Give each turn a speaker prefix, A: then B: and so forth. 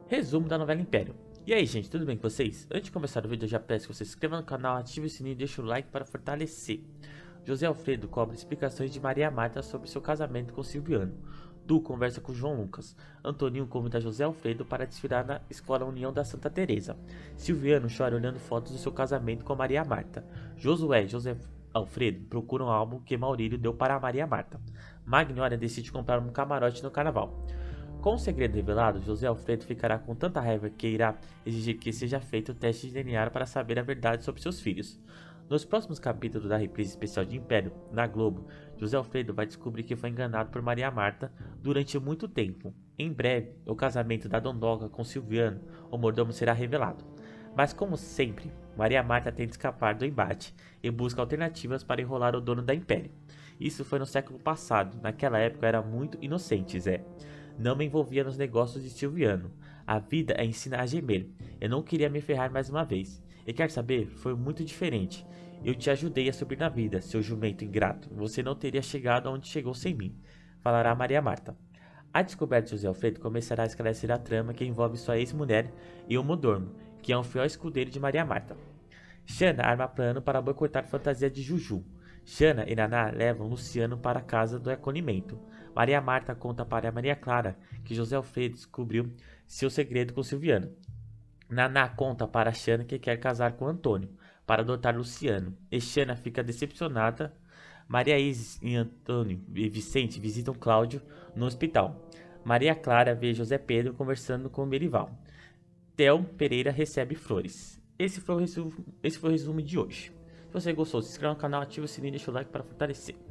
A: Resumo da novela Império. E aí, gente, tudo bem com vocês? Antes de começar o vídeo, eu já peço que você se inscreva no canal, ative o sininho e deixe o like para fortalecer. José Alfredo cobra explicações de Maria Marta sobre seu casamento com Silviano. Du conversa com João Lucas. Antoninho convida José Alfredo para desfilar na Escola União da Santa Teresa. Silviano chora olhando fotos do seu casamento com Maria Marta. Josué e José Alfredo procuram o álbum que Maurílio deu para Maria Marta. Magnólia decide comprar um camarote no carnaval. Com o segredo revelado, José Alfredo ficará com tanta raiva que irá exigir que seja feito o teste de DNA para saber a verdade sobre seus filhos. Nos próximos capítulos da reprise especial de Império, na Globo, José Alfredo vai descobrir que foi enganado por Maria Marta durante muito tempo. Em breve, o casamento da Dondoca com Silviano, o mordomo, será revelado. Mas como sempre, Maria Marta tenta escapar do embate e busca alternativas para enrolar o dono da Império. Isso foi no século passado, naquela época era muito inocente, Zé. Não me envolvia nos negócios de Silviano. A vida é ensinar a gemer. Eu não queria me ferrar mais uma vez. E quer saber? Foi muito diferente. Eu te ajudei a subir na vida, seu jumento ingrato. Você não teria chegado aonde chegou sem mim. Falará Maria Marta. A descoberta de José Alfredo começará a esclarecer a trama que envolve sua ex-mulher e o Modormo, que é um fiel escudeiro de Maria Marta. Xana arma plano para boicotar a fantasia de Juju. Xana e Naná levam Luciano para a casa do acolhimento. Maria Marta conta para Maria Clara que José Alfredo descobriu seu segredo com Silviano. Naná conta para Xana que quer casar com Antônio para adotar Luciano. E Xana fica decepcionada. Maria Isis e Antônio e Vicente visitam Cláudio no hospital. Maria Clara vê José Pedro conversando com Berival. Theo Pereira recebe flores. Esse foi o resumo de hoje. Se você gostou, se inscreva no canal, ative o sininho e deixa o like para fortalecer.